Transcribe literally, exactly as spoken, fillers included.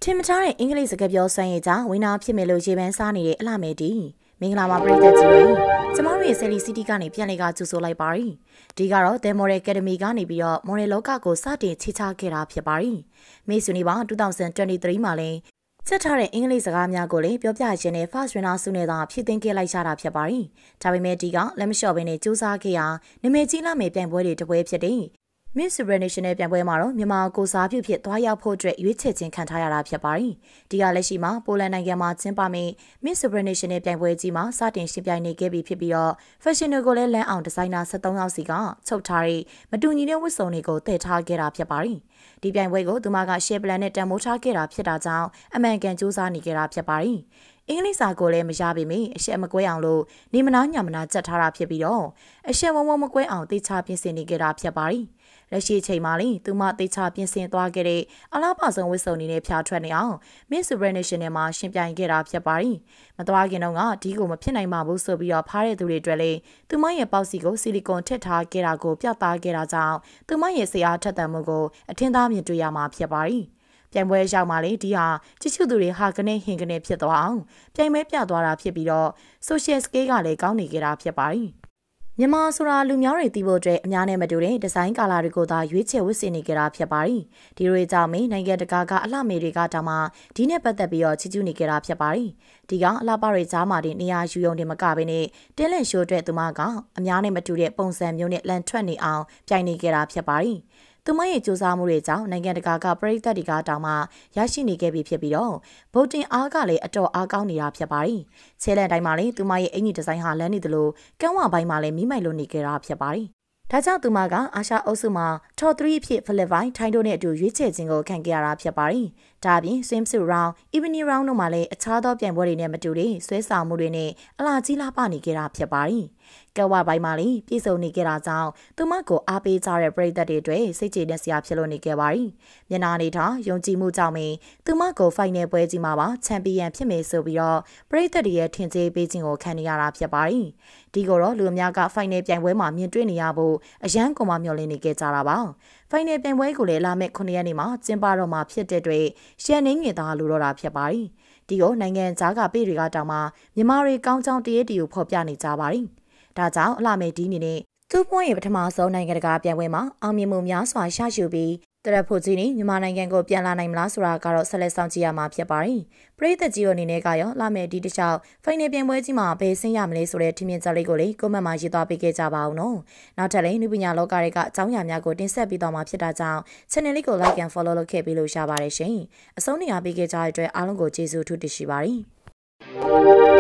ထင်မထားတဲ့အင်္ဂလိပ်စကားပြောစွမ်းရည်ကြောင့်ဝိနာဖြစ်မယ်လို့ရေပန်းစားနေတဲ့အလှမယ်တီမင်္ဂလာပါပရိသတ်ကြီးတို့ကျမတို့ရဲ့ Sally City ကနေပြန်လေကကြိုဆိုလိုက်ပါရီဒီကတော့ The Model Academy ကနေပြီးတော့ Model လောကကိုစတင်ချေချခဲ့တာဖြစ်ပါရီမေဆွေနေပါtwenty twenty-threeမှာလဲချက်ထားတဲ့အင်္ဂလိပ်စကားများကိုလည်းပြောပြရခြင်းနဲ့ First Winner ဆုနဲ့သာဖြစ်သိမ်းခဲ့လိုက်ကြတာဖြစ်ပါရီဒါပေမဲ့ဒီကလက်မလျှော့ဘဲနဲ့စူးစမ်းခဲ့ရနာမည်ကြီးလာမယ်ပြိုင်ပွဲတွေတပွဲဖြစ်တဲ့ Miss Supranational ပြိုင်ပွဲမှာတော့မြန်မာကိုစားပြုဖြစ်သွားရောက်ဖို့အတွက်ရွေးချယ်ခြင်းခံထားရတာဖြစ်ပါတယ်။ဒီကလက်ရှိမှာပိုလန်နိုင်ငံမှာကျင်းပမယ့် Miss Supranational ပြိုင်ပွဲကြီးမှာစတင်ရှင်ပြိုင်နေခဲ့ပြီဖြစ်ပြီးတော့ Fashion ကိုလည်းလမ်းအောင်ဒီဇိုင်နာseventeenယောက်စီကချုပ်ထားတဲ့မတူညီတဲ့ဝတ်စုံတွေကိုတည်ထားခဲ့တာဖြစ်ပါတယ်။ဒီပြိုင်ပွဲကိုသူမက share plan နဲ့တန်မိုးထားခဲ့တာဖြစ်တာကြောင့်အမှန်ကန်စူးစမ်းနေခဲ့တာဖြစ်ပါတယ်။အင်္ဂလိပ်စာကိုလည်းမရပေမယ့်အရှက်မကွဲအောင်လို့နေမနာညမနာကြက်ထားတာဖြစ်ပြီးတော့အရှက်ဝုံဝုံမကွဲအောင်တေချာပြင်ဆင်နေကြတာဖြစ်ပါတယ်။လက်ရှိချိန်မှာလေသူမတေချာပြင်ဆင်သွားခဲ့တဲ့အလားပါဆုံးဝစ်စုံနေနဲ့ဖြာထွက်နေအောင် Miss Supranational မှာရှင်ပြိုင်ခဲ့တာဖြစ်ပါတယ်။မသွားခင်တော့ကဒီကိုမဖြစ်နိုင်ပါဘူးဆိုပြီးတော့ဖားတဲ့သူတွေအတွက်လေသူမရဲ့ပေါက်စီကိုဆီလီကွန်ထည့်ထားခဲ့တာကိုပြသခဲ့တာကြောင့်သူမရဲ့ဆရာထက်သန်မှုကိုအထင်သားမြင်တွေ့ရမှာဖြစ်ပါတယ်။ပြိုင်ပွဲရောက်မှလေဒီဟာချစ်ချူသူတွေဟာကနေဟင်ကနေဖြစ်သွားအောင်ပြိုင်ပွဲပြသွားတာဖြစ်ပြီးတော့ social scale ကလည်းကောင်းနေကြတာဖြစ်ပါတယ်။မြန်မာဆိုတာလူမျိုးတွေသိဖို့အတွက်အများနဲ့မတူတဲ့ဒီဇိုင်းကာလာတွေကိုသာရွေးချယ်ဝတ်ဆင်နေကြတာဖြစ်ပါတယ်။ဒီတွေကြောင့်မင်းနိုင်ငံတကာကအလှမေတွေကတောင်မှဒီနဲ့ပတ်သက်ပြီးတော့ချီးကျူးနေကြတာဖြစ်ပါတယ်။ဒီကအလှပတွေကြားမှာတင်နေရာယူုံတင်မကဘဲနဲ့တင်းလက်ရှိုးအတွက်သူမကအများနဲ့မတူတဲ့ပုံစံမျိုးနဲ့လန်ထွက်နေအောင်ပြိုင်နေကြတာဖြစ်ပါတယ်။သူမရဲ့စူးစမ်းမှုတွေကြောင့်နိုင်ငံတကာကပရိသတ်တွေကတောင်မှရရှိနေခဲ့ပြီဖြစ်ပြီးတော့ဗုဒ္ဓင်အားကလည်းအတော်အားကောင်းနေတာဖြစ်ပါတယ်။ချဲလန်တိုင်းမှာလည်းသူမရဲ့အင်ကြီးဒီဇိုင်းဟာလန်းနေသလိုကမ်းဝပိုင်းမှာလည်းမိမိုက်လို့နေကြတာဖြစ်ပါတယ်။ဒါကြောင့်သူမကအာရှအုပ်စုမှာ top three အဖြစ်ဖိလစ်ပိုင်ထိုင်းတို့နဲ့အတူရွေးချယ်ခြင်းကိုခံခဲ့ရတာဖြစ်ပါတယ်။ဒါအပြင် swimsuit round, evening round တို့မှာလည်းအခြားသောပြိုင်ပွဲတွေနဲ့မတူတဲ့ဆွဲဆောင်မှုတွေနဲ့အလားကြီးလာပနေကြတာဖြစ်ပါတယ်။ကဝပိုင်းမှာလည်းပြည်စုံနေကြတာကြောင့်သူမကိုအားပေးကြတဲ့ပရိသတ်တွေအတွက်စိတ်ကျေနပ်စရာဖြစ်လို့နေခဲ့ပါတယ်။မျက်နှာနေထားယုံကြည်မှုကြောင့်မင်းသူမကိုဖိုင်နယ်ပွဲကြီးမှာပါချန်ပီယံဖြစ်မယ်ဆိုပြီးတော့ပရိသတ်တွေရဲ့ထင်ကြေးပေးခြင်းကိုခံနေရတာဖြစ်ပါတယ်။ဒီကိုတော့လူအများကဖိုင်နယ်ပြိုင်ပွဲမှာမြင်တွေ့နေရဖို့အရန်ကုန်မှမျှော်လင့်နေကြကြတာပါ။ဖိုင်နယ်ပြိုင်ပွဲကိုလည်းလာမယ့်ခုနှစ်ရက်နေ့မှာကျင်းပတော့မှာဖြစ်တဲ့အတွက်ရှန်နေငင်သားလိုတော့တာဖြစ်ပါတယ်။ဒီကိုနိုင်ငံသားကပေးတွေကတောင်မှမြန်မာတွေကောင်းကြောင်းတရေတီကိုဖော်ပြနေကြပါတယ်။ဒါကြောင့်အလှမဲ့ဒီနေနဲ့သူ့ပွင့်ရဲ့ပထမဆုံးနိုင်ငံတကာပြိုင်ပွဲမှာအောင်မြင်မှုများစွာရရှိပြီးတရဖို့ကြီးနဲ့မြန်မာနိုင်ငံကိုပြန်လာနိုင်မလားဆိုတာကတော့ဆက်လက်စောင့်ကြည့်ရမှာဖြစ်ပါတယ်။ပရိသတ်ကြီးတို့အနေနဲ့ကရောလာမဲ့ဒီတစ်လျှောက်ဖိုင်နယ်ပြိုင်ပွဲကြီးမှာဘယ်ဆင်းရမလဲဆိုတဲ့ထင်မြင်ချက်လေးကိုလေကွန်မန့်မှာရေးသားပေးခဲ့ကြပါအောင်နော်။နောက်ထပ်လည်းလူပညာလောကတွေကအကြောင်းအရာများကိုတင်ဆက်ပေးသွားမှာဖြစ်တာကြောင့် channel လေးကို like and follow လုပ်ခဲ့ပေးလို့ရပါတယ်ရှင်။အဆုံးနေရာပေးခဲ့ကြတဲ့အတွက်အားလုံးကိုကျေးဇူးထူးတင်ရှိပါတယ်။